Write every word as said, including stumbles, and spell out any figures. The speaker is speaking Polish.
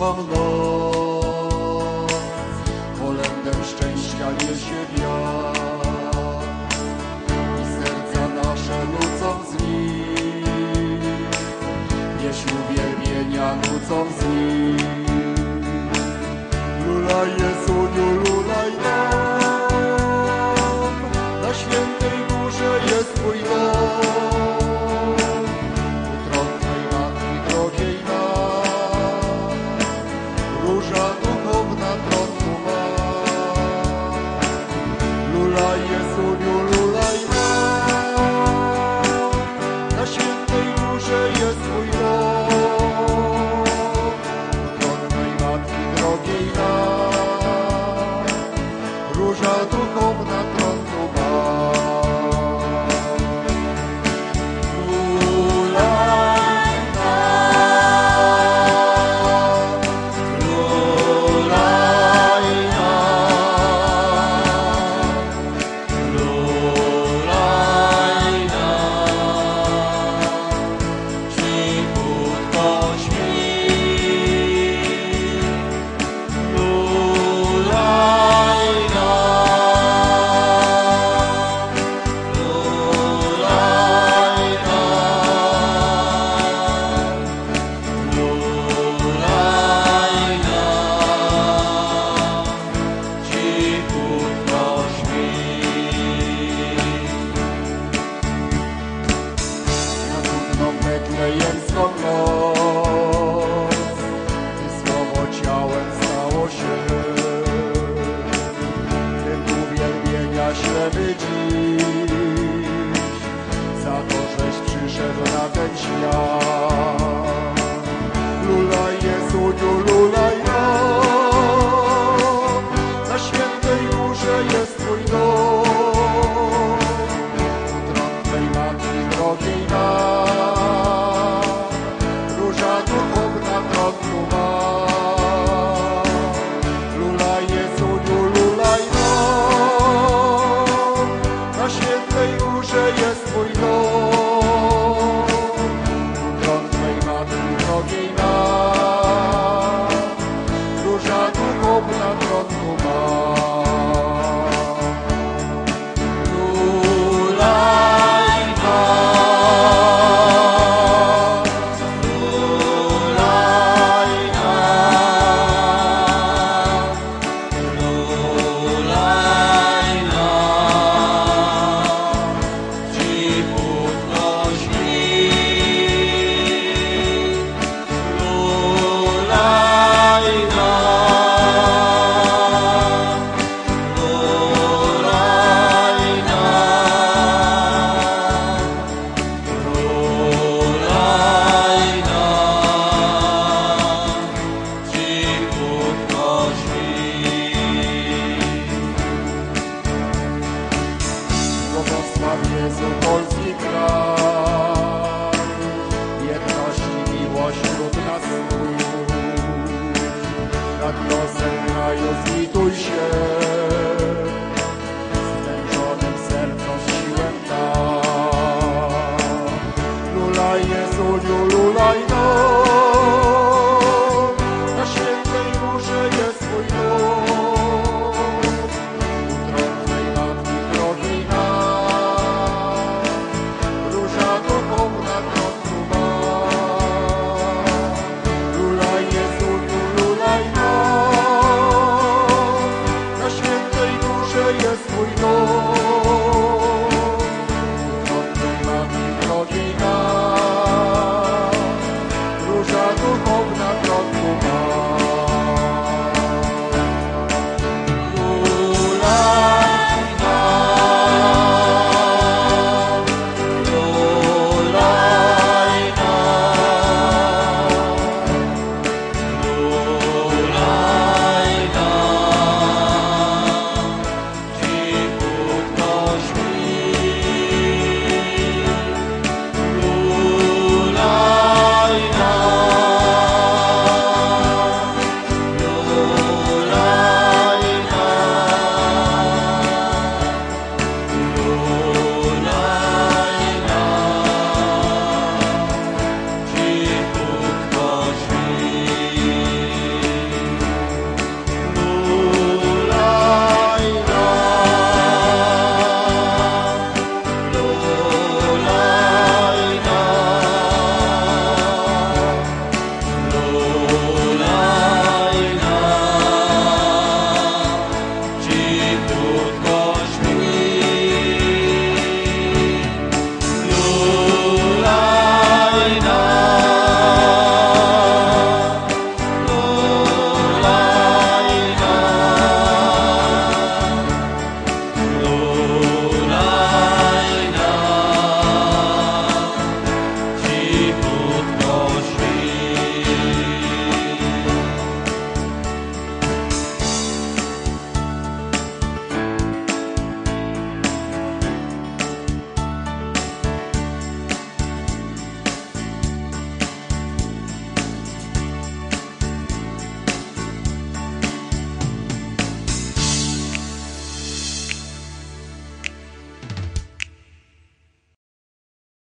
cichą noc, kolędę szczęścia niesie wiatr i serca nasze nucą z nim, pieśń uwielbienia nucą z nim. Lulaj Jezuniu, lulaj nam, na świętej górze jest Twój dom. U tron Twej Matki drogiej nam, róża duchowna tron tu ma. Lulaj Jezuniu, lulaj nam, na świętej górze jest Twój dom. U tron Twej Matki drogiej nam, róża duchowna tron tu ma. Betlejemską noc, Ty słowo ciałem stało się, Tym uwielbienia ślewy dziś, za to, żeś przyszedł na ten świat. Lulaj Jezuniu, lulaj nam, na świętej górze jest Twój dom. U tron Twej Matki drogiej nam, lulaj Jezuniu, lulaj nam, na świętej górze jest Twój dom. U tron Twej Matki drogiej nam, róża duchowna tron tu ma. Jezu, polski kraj, jedności, miłość wśród nas tu. Nad losem kraju zlituj się.